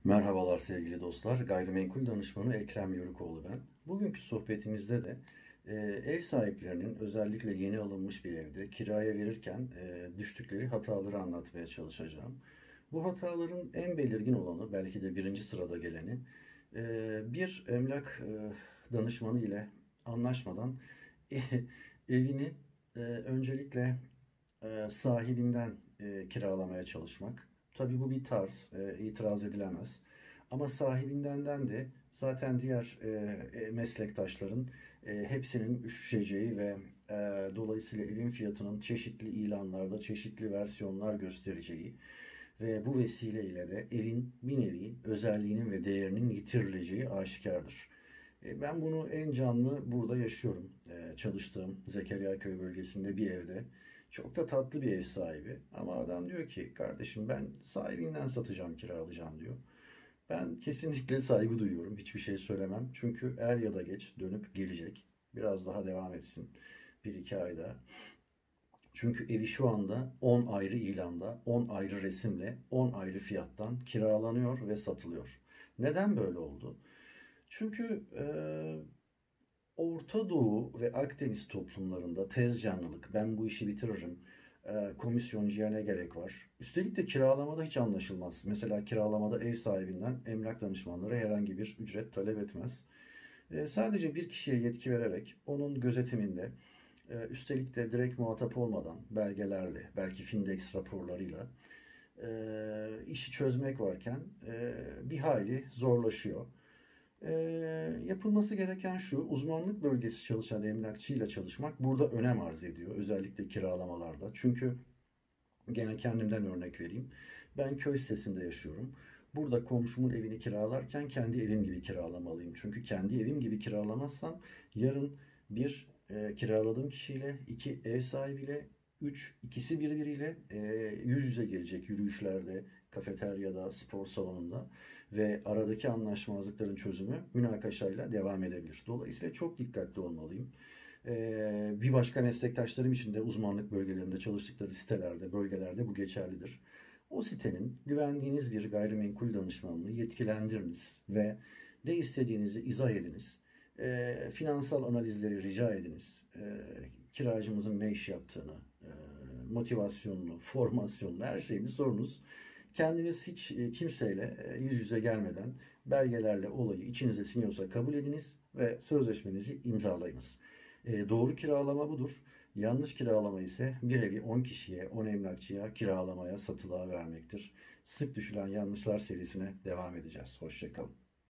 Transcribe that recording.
Merhabalar sevgili dostlar. Gayrimenkul danışmanı Ekrem Yörükoğlu ben. Bugünkü sohbetimizde de ev sahiplerinin özellikle yeni alınmış bir evde kiraya verirken düştükleri hataları anlatmaya çalışacağım. Bu hataların en belirgin olanı, belki de birinci sırada geleni, bir emlak danışmanı ile anlaşmadan evini öncelikle sahibinden kiralamaya çalışmak. Tabii bu bir tarz, itiraz edilemez. Ama sahibinden de zaten diğer meslektaşların hepsinin üşüşeceği ve dolayısıyla evin fiyatının çeşitli ilanlarda çeşitli versiyonlar göstereceği ve bu vesileyle de evin bir nevi özelliğinin ve değerinin yitirileceği aşikardır. Ben bunu en canlı burada yaşıyorum. Çalıştığım Zekeriyaköy bölgesinde bir evde. Çok da tatlı bir ev sahibi. Ama adam diyor ki kardeşim ben sahibinden satacağım, kiralayacağım diyor. Ben kesinlikle saygı duyuyorum. Hiçbir şey söylemem. Çünkü er ya da geç dönüp gelecek. Biraz daha devam etsin. Bir iki ayda. Çünkü evi şu anda 10 ayrı ilanda, 10 ayrı resimle, 10 ayrı fiyattan kiralanıyor ve satılıyor. Neden böyle oldu? Çünkü Orta Doğu ve Akdeniz toplumlarında tez canlılık, ben bu işi bitiririm, komisyoncuya ne gerek var? Üstelik de kiralamada hiç anlaşılmaz. Mesela kiralamada ev sahibinden emlak danışmanları herhangi bir ücret talep etmez. Sadece bir kişiye yetki vererek onun gözetiminde, üstelik de direkt muhatap olmadan belgelerle, belki Findex raporlarıyla işi çözmek varken bir hayli zorlaşıyor. Yapılması gereken şu, uzmanlık bölgesi çalışan emlakçıyla çalışmak burada önem arz ediyor. Özellikle kiralamalarda. Çünkü gene kendimden örnek vereyim. Ben köy sitesinde yaşıyorum. Burada komşumun evini kiralarken kendi evim gibi kiralamalıyım. Çünkü kendi evim gibi kiralamazsam yarın bir kiraladığım kişiyle, iki ev sahibiyle, üç ikisi birbiriyle yüz yüze gelecek yürüyüşlerde, kafeteryada, spor salonunda ve aradaki anlaşmazlıkların çözümü münakaşayla devam edebilir. Dolayısıyla çok dikkatli olmalıyım. Bir başka meslektaşlarım için de uzmanlık bölgelerinde çalıştıkları sitelerde, bölgelerde bu geçerlidir. O sitenin güvendiğiniz bir gayrimenkul danışmanını yetkilendiriniz ve ne istediğinizi izah ediniz. Finansal analizleri rica ediniz. Kiracımızın ne iş yaptığını, motivasyonunu, formasyonunu, her şeyini sorunuz. Kendiniz hiç kimseyle yüz yüze gelmeden belgelerle olayı içinize siniyorsa kabul ediniz ve sözleşmenizi imzalayınız. Doğru kiralama budur. Yanlış kiralama ise bir evi 10 kişiye, 10 emlakçıya kiralamaya, satılığa vermektir. Sık düşülen yanlışlar serisine devam edeceğiz. Hoşça kalın.